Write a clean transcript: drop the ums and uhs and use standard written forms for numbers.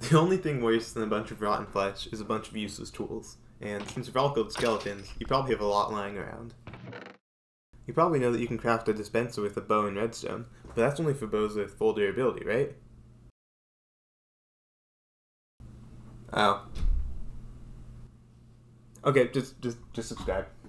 The only thing worse than a bunch of rotten flesh is a bunch of useless tools, and since you're all killed skeletons, you probably have a lot lying around. You probably know that you can craft a dispenser with a bow and redstone, but that's only for bows with full durability, right? Oh. Okay, just subscribe.